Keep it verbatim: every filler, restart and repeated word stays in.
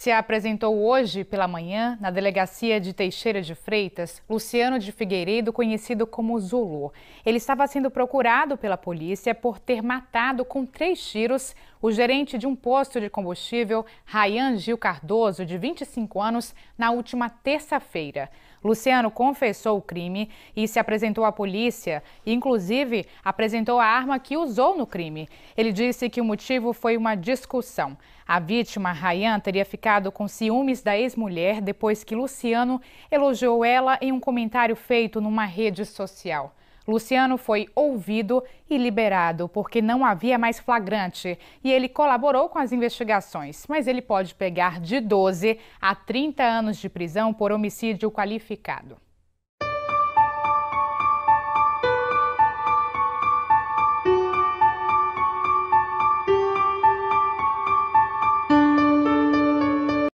Se apresentou hoje pela manhã na delegacia de Teixeira de Freitas, Luciano de Figueiredo, conhecido como Zulu. Ele estava sendo procurado pela polícia por ter matado com três tiros o gerente de um posto de combustível, Rayan Gil Cardoso, de vinte e cinco anos, na última terça-feira. Luciano confessou o crime e se apresentou à polícia, e inclusive apresentou a arma que usou no crime. Ele disse que o motivo foi uma discussão. A vítima, Rayan, teria ficado com ciúmes da ex-mulher depois que Luciano elogiou ela em um comentário feito numa rede social. Luciano foi ouvido e liberado porque não havia mais flagrante e ele colaborou com as investigações, mas ele pode pegar de doze a trinta anos de prisão por homicídio qualificado.